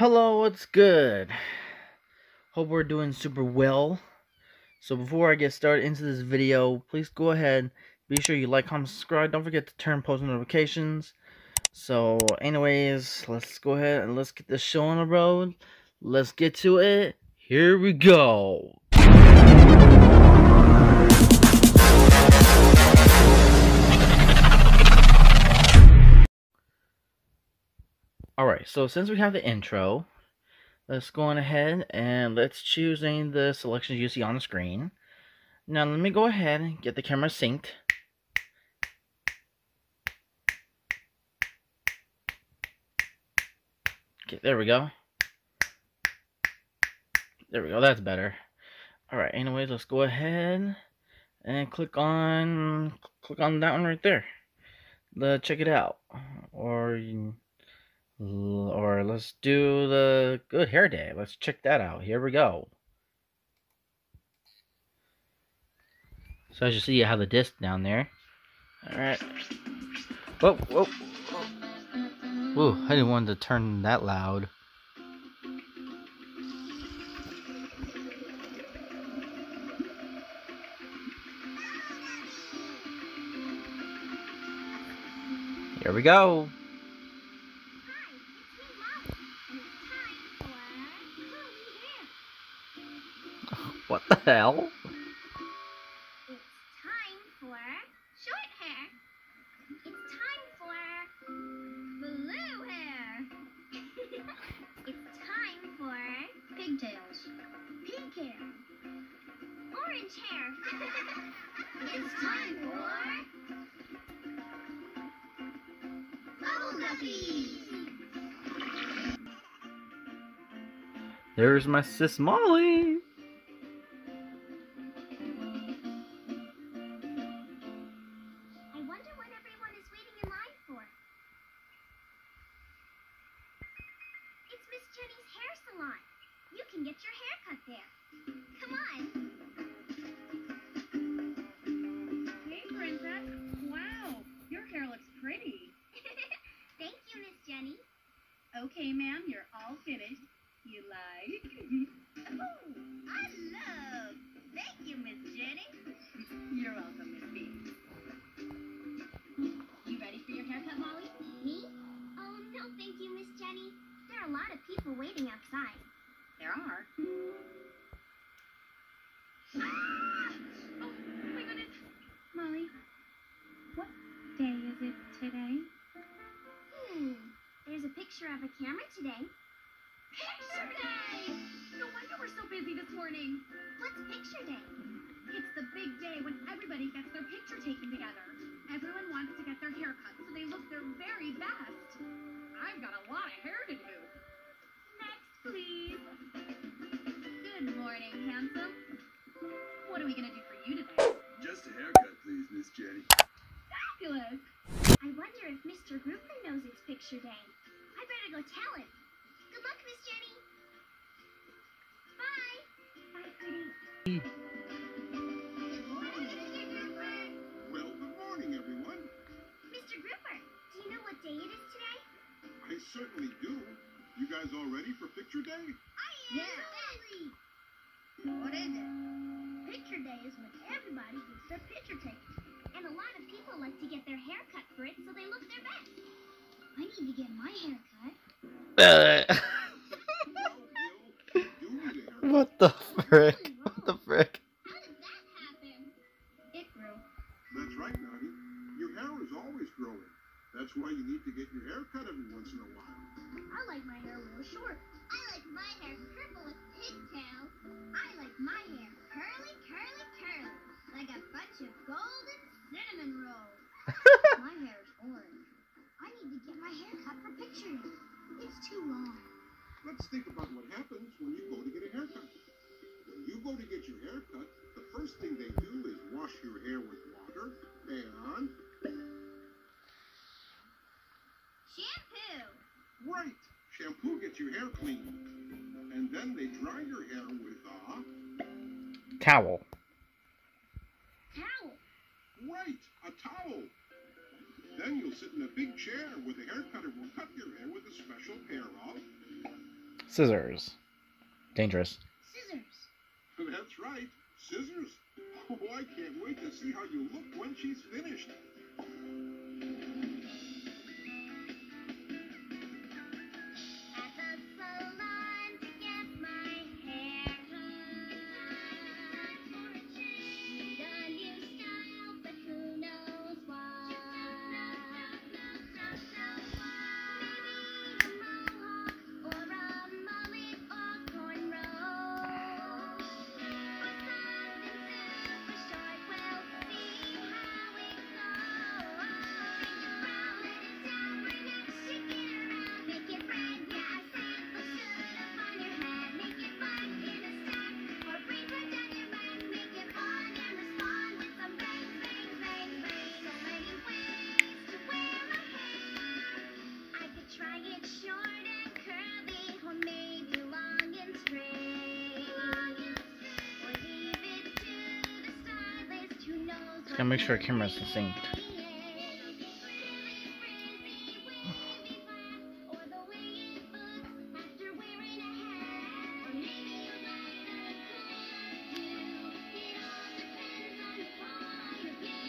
Hello, what's good? Hope we're doing super well. So before I get started into this video, please go ahead, be sure you like, comment, subscribe. Don't forget to turn post notifications. So anyways, let's go ahead and let's get this show on the road. Let's get to it. Here we go. Alright, so since we have the intro, let's go on ahead and let's choose any of the selections you see on the screen. Now let me go ahead and get the camera synced. Okay, there we go. There we go, that's better. Alright, anyways, let's go ahead and click on that one right there. Let's check it out. Or let's do the good hair day. Let's check that out. Here we go. So as you see, you have the disc down there. Alright. Whoa, whoa, whoa. Ooh, I didn't want to turn that loud. Here we go. What the hell? It's time for short hair. It's time for blue hair. It's time for pigtails, pink hair, orange hair. It's time for bubble guppies. There's my sis Molly. Jenny's hair salon. You can get your hair cut there. Come on. Hey, Princess. Wow, your hair looks pretty. Thank you, Miss Jenny. Okay, ma'am, you're all finished. You like? Oh, I love. Thank you, Miss Jenny. You're welcome, Miss B. You ready for your haircut, Molly? Me? Oh, no, thank you, Miss Jenny. There are a lot of people waiting outside. There are. Ah! Oh my goodness. Molly, what day is it today? There's a picture of a camera today. Picture Day! No wonder we're so busy this morning. What's Picture Day? It's the big day when everybody gets their picture taken together. Everyone wants to get their hair cut so they look their very best. I've got a lot of hair to do. Next, please. Good morning, handsome. What are we going to do for you today? Just a haircut, please, Miss Jenny. Fabulous. I wonder if Mr. Grouper knows it's Picture Day. I better go tell him. Good luck, Miss Jenny. Bye. Bye, Pretty. Good morning, Mr. Grouper. Well, good morning, everyone. Mr. Grouper, do you know what day it is today? I certainly do. You guys all ready for Picture Day? Yeah. What is it? Picture Day is when everybody gets their picture taken. And a lot of people like to get their hair cut for it so they look their best. I need to get my hair cut. What the frick? What the frick? How did that happen? It grew. That's right, Nani. Your hair is always growing. That's why you need to get your hair cut every once in a while. I like my hair real short. I like my hair purple with pigtails. I like my hair curly, curly, curly. Like a bunch of golden cinnamon rolls. My hair is orange. I need to get my hair cut for Picture Day. It's too long. Let's think about what happens when you go to get a haircut. When you go to get your hair cut, the first thing they do is wash your hair with water and... Shampoo. Right! Shampoo gets your hair clean. And then they dry your hair with a... Towel. Towel. Right! A towel! Then you'll sit in a big chair where the hair cutter will cut your hair with a special pair of... Scissors. Dangerous. Scissors. That's right, scissors. Oh, I can't wait to see how you look when she's finished. At the salon to get my hair cut. Need a new style, but who knows what? Maybe a mohawk or a mullet or cornrows. Or something super short. We'll see how it goes. Roll it down, bring it, shake it around, make it red. Yeah, I said put up on your head, make it black in a stack, or bring it down your back, make it on and respond with some bang, bang, bang, bang. So many ways to wear my hair. I could try it short and curly, or maybe long and straight. Or leave it to the stylist who knows Just gotta make sure our camera's synced. or the way it looks after wearing a hat. Or maybe a lighter color hue. It all depends on the point of view.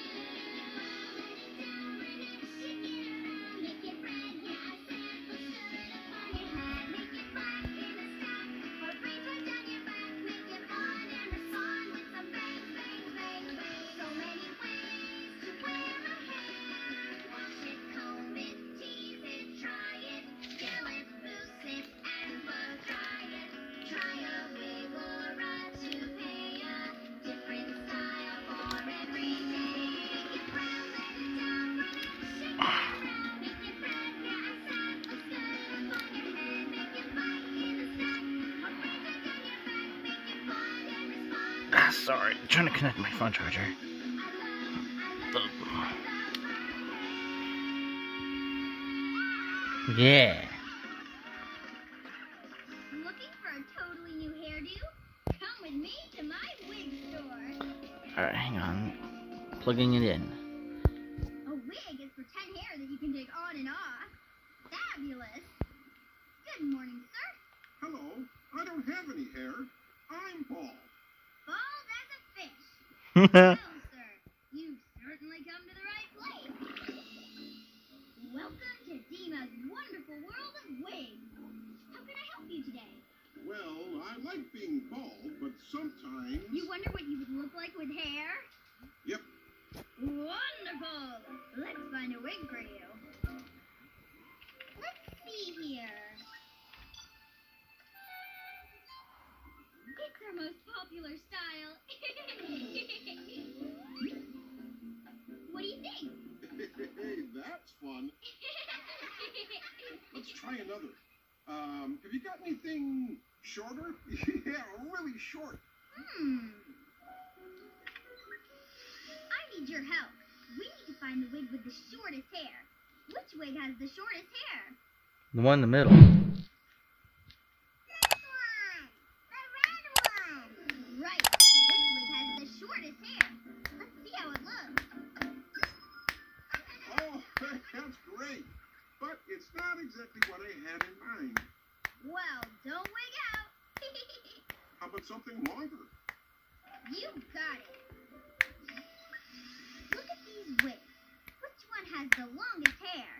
Roll it down, bring it, shake it around, make it red. Yeah, I said put it up on your head, make it black in a stack, or bring it down your back, make it on and respond with some bang, bang, bang, bang. So many ways to wear my hair. Wash it, comb it, tease it, try it, gel it, mousse it, and blow dry it. Try a wig or a toupee, a different style for every day. Make it brown, let it down, run it, shake it around, make it red. Yeah, I said looks good up on your head, make it black in a stack, or bring it down your back, make it blonde and respond. Ah, sorry. I'm trying to connect my phone charger. Yeah. Looking for a totally new hairdo? Come with me to my wig store. Alright, hang on. Plugging it in. A wig is pretend hair that you can take on and off. Fabulous. Good morning, sir. Hello, I don't have any hair. I'm bald. Bald as a fish. Well, sir, you've certainly come to the right place. Welcome to Dima's wonderful world of wigs. How can I help you today? Well, I like being bald, but sometimes... You wonder what you would look like with hair? Yep. Wonderful! Let's find a wig for you. Let's see here. It's our most popular style. What do you think? Hey, that's fun. Let's try another. Have you got anything shorter? Yeah, really short. I need your help. We need to find the wig with the shortest hair. Which wig has the shortest hair? The one in the middle. This one! The red one! Right. This wig has the shortest hair. Let's see how it looks. Oh, that's great. But it's not exactly what I had in mind. Well, don't wig out. How about something longer? You got it. Look at these wigs. Which one has the longest hair?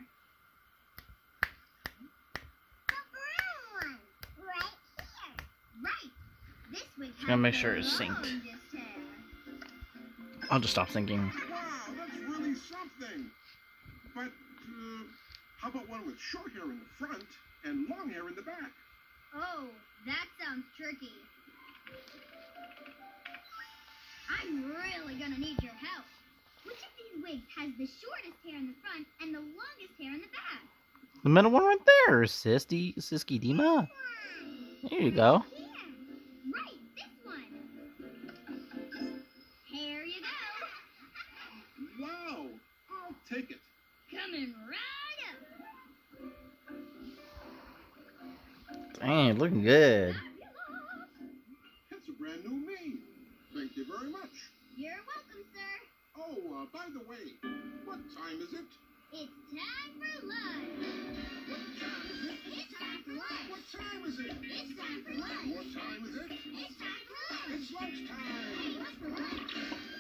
The brown one. Right here. Right. This wig has Gotta make the sure it's synced. longest hair. I'll just stop thinking. Wow, that's really something. But, how about one with short hair in the front and long hair in the back? Oh, that sounds tricky. I'm really gonna need your help. Which of these wigs has the shortest hair in the front and the longest hair in the back? The middle one right there, Sisky Dima. There you go. Yeah, right, this one. Here you go. Wow, I'll take it. Coming right up. Dang, looking good. It's a brand new me. Thank you very much. You're welcome, sir. Oh, by the way, what time is it? It's time for lunch. It's time for lunch. What time is it? It's time for lunch. What time is it? It's time for lunch. It's lunchtime. Hey, what's for lunch?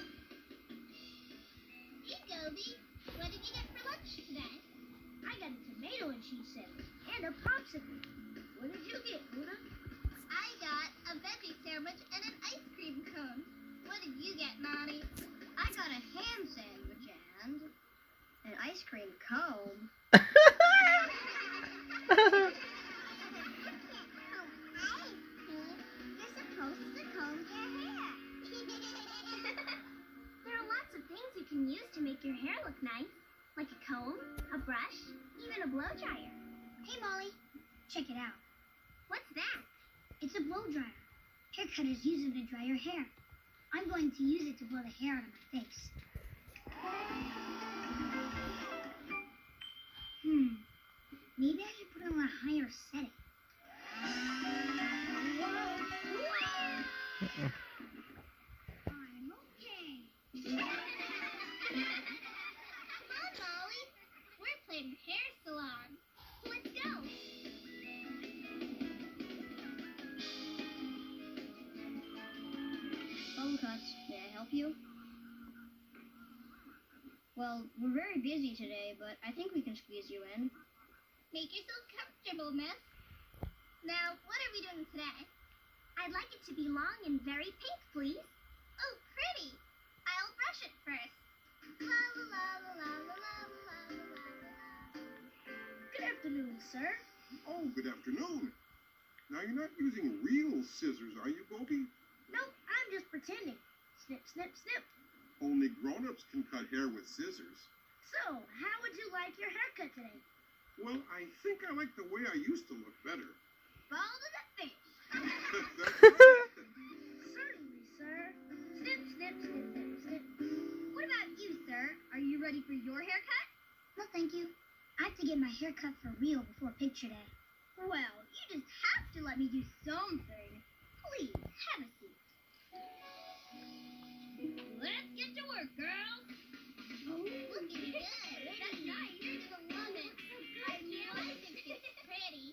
Hey, Goby. What did you get for lunch today? I got a tomato and cheese sandwich and a popsicle. What did you get, Luna? I got a veggie sandwich and an ice cream cone. What did you get, Mommy? I got a ham sandwich and an ice cream cone. You're supposed to comb your hair. There are lots of things you can use to make your hair look nice, like a comb, a brush, even a blow dryer. Hey, Molly, check it out. What's that? It's a blow dryer. Hair cutters use them to dry your hair. I'm going to use it to blow the hair out of my face. Maybe I should put it on a higher setting. I'm okay. Come on, Molly. We're playing hair salon. Let's go. Phone cuts. May I help you? Well, we're very busy today, but I think we can squeeze you in. Make yourself comfortable, miss. Now, what are we doing today? I'd like it to be long and very pink, please. Oh, pretty. I'll brush it first. La la la la la la la la la la. Good afternoon, sir. Oh, good afternoon. Now, you're not using real scissors, are you, Goby? Nope, I'm just pretending. Snip, snip, snip. Only grown-ups can cut hair with scissors. So, how would you like your haircut today? Well, I think I like the way I used to look better. Bald as a fish. That's right. Certainly, sir. Snip, snip, snip, snip, snip. What about you, sir? Are you ready for your haircut? No, thank you. I have to get my hair cut for real before picture day. Well, you just have to let me do something. Please, have a seat. Let's get to work, girls. Oh, looking good. That's nice. You're gonna love it. I know. I think it's pretty.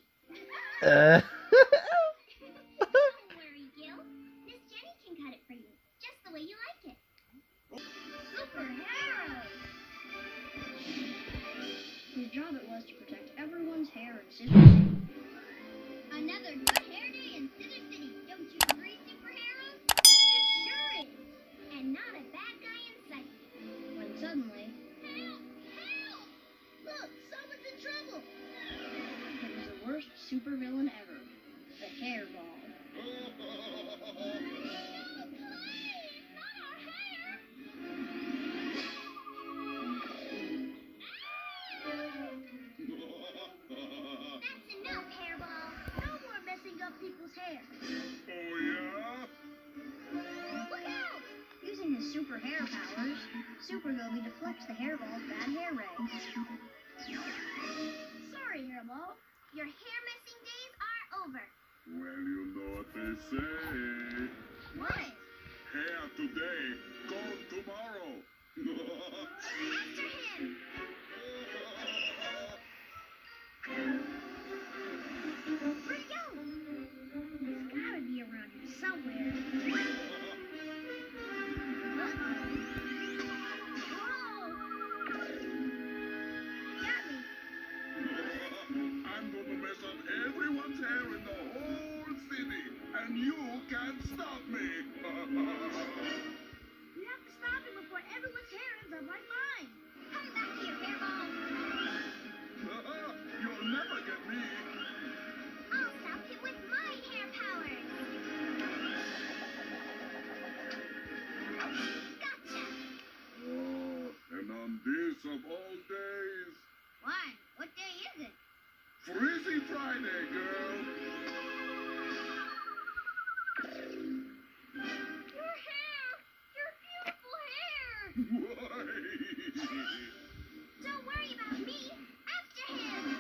Don't worry, Gil. Miss Jenny can cut it for you, just the way you like it. Super Harrow! His job it was to protect everyone's hair in Scissor City. Another good hair day in Scissor City. Don't you agree, Super Harrow? It sure is. And not a bad guy in sight. When suddenly, Help! Help! Look, someone's in trouble. it was the worst supervillain ever, the Hairball. No, please! Not our hair! That's enough, Hairball. No more messing up people's hair. Oh, yeah? Look out! Using his super hair powers, Super Goby deflects the Hairball's bad hair rays. Sorry, Hairball. Your hair messing days are over. Well, you know what they say. What? Hair today, gone tomorrow. After him! Where'd he go? He's gotta be around here somewhere. Uh-oh. Whoa! Got me. I'm gonna mess up everyone's hair in the whole city, and you can't stop me. We have to stop him before everyone's hair ends up like mine. Come back here, Hairball. You'll never get me. I'll stop him with my hair powers. Gotcha. Oh, and on this of all days, Why? What day is it? Frizzy Friday, girl. Your hair! Your beautiful hair! Why? Don't worry about me. After him.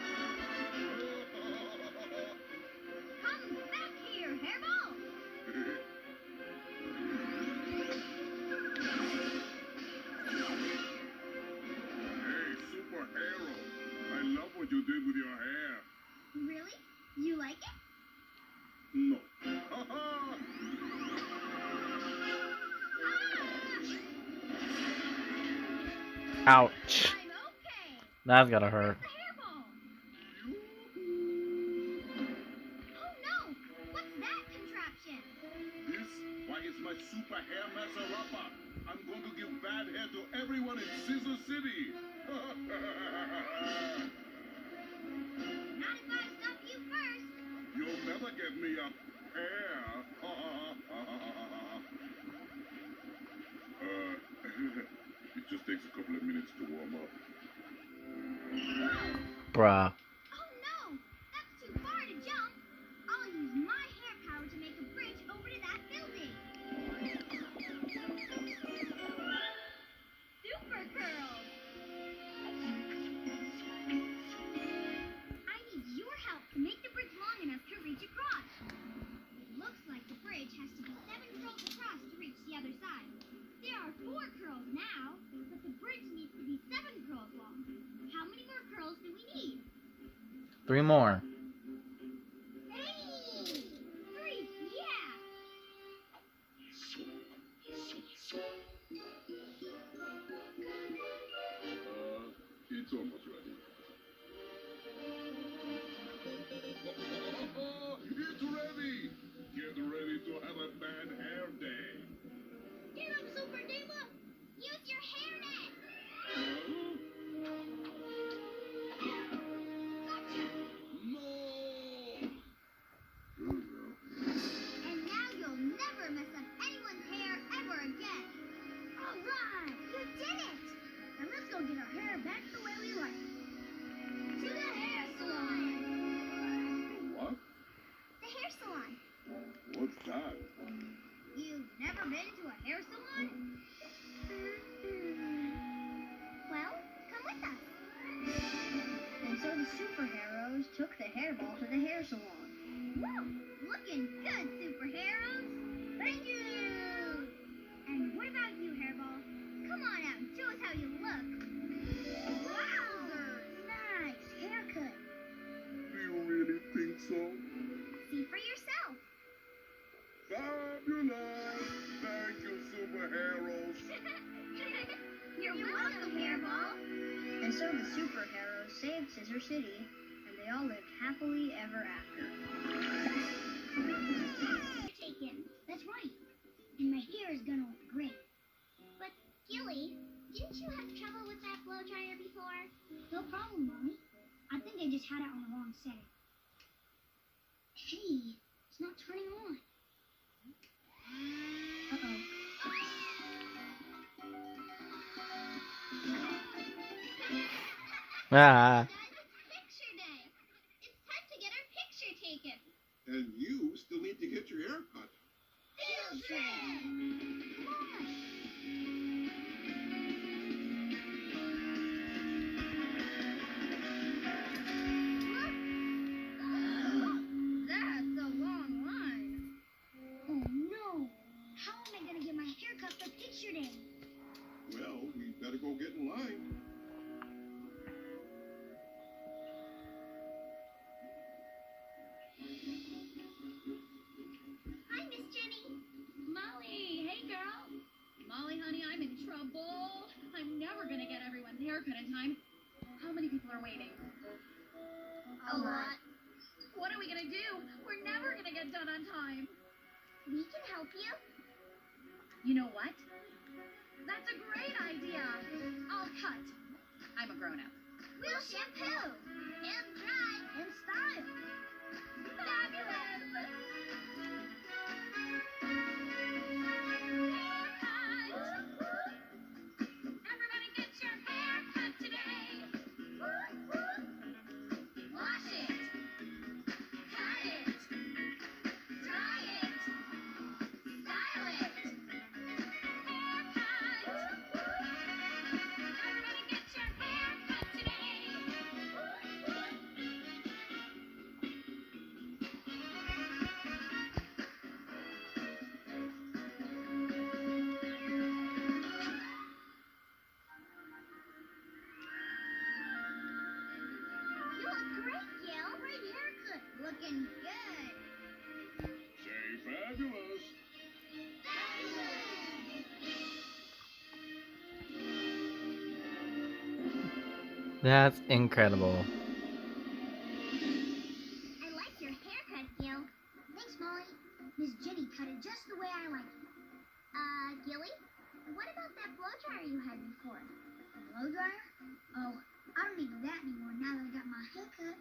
Come back here, Hairball. Hey, you did with your hair. Really? You like it? No. Ha ha! Ouch. I'm okay. That's gotta hurt. The hairball. Oh no! What's that contraption? This? Why, it's my super hair messer-upper. I'm going to give bad hair to everyone in Scissor City. Not if I stop you first. You'll never get me a hair. It just takes a couple of minutes to warm up. Bruh. Oh no! That's too far to jump. I'll use my hair power to make a bridge over to that building. Super curls. I need your help to make the bridge long enough to reach across. It looks like the bridge has to be 7 curls across to reach the other side. There are 4 curls now, but the bridge needs to be 7 curls long. How many more curls do we need? 3 more. Hey! 3, yeah! It's almost ready. It's ready! Get ready to have a bad hair day. Get up, Super Diva! Use your hairnet! Gotcha! No! And now you'll never mess up anyone's hair ever again! Alright! You did it! Now let's go get our hair back the way we like it. To the hair salon! What? The hair salon. What's that? You've never been to a hair salon? Well, come with us. And so the superheroes took the hairball to the hair salon. Woo! Looking good, superheroes! Thank you! And what about you, Hairball? Come on out and show us how you look. Wowzer! Nice haircut. Do you really think so? See for yourself. Fabulous! Thank you, superheroes. You're welcome, Hairball. And so the superheroes saved Scissor City, and they all lived happily ever after. Taken. That's right. And my hair is gonna look great. But, Gilly, didn't you have trouble with that blow dryer before? No problem, Mommy. I think I just had it on the wrong setting. Hey, it's not turning on. Uh-oh. Ah. Guys, it's picture day. It's time to get our picture taken. And you still need to get your hair cut. Field trip. Come on. That's a long line. Oh no! How am I gonna get my hair cut for picture day? Well, we better go get in line. Hi, Miss Jenny. Molly, hey girl. Molly, honey, I'm in trouble. I'm never gonna get everyone's haircut in time. How many people are waiting? A lot. What are we gonna do? We're never gonna get done on time. We can help you. You know what? That's a great idea. I'll cut. I'm a grown-up. We'll shampoo. And dry. And style. Fabulous. Everybody get your hair cut today. Wash it. Cut it. Dry it. Style it. Everybody get your hair cut today. That's incredible. I like your haircut, Gil. Thanks, Molly. Miss Jenny cut it just the way I like it. Gilly, what about that blow dryer you had before? A blow dryer? Oh, I don't need that anymore now that I got my haircut.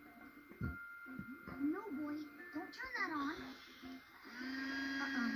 No, boy, don't turn that on. Uh-oh.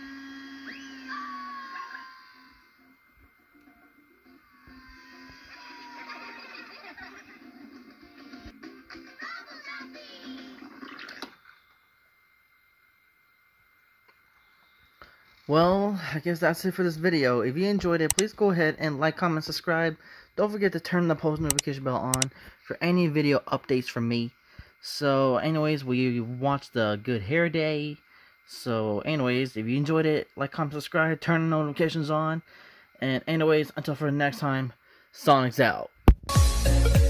Well, I guess that's it for this video. If you enjoyed it, please go ahead and like, comment, subscribe. Don't forget to turn the post notification bell on for any video updates from me. So, anyways, we watched the Good Hair Day. So, anyways, if you enjoyed it, like, comment, subscribe, turn the notifications on. And anyways, until for the next time, Sonic's out.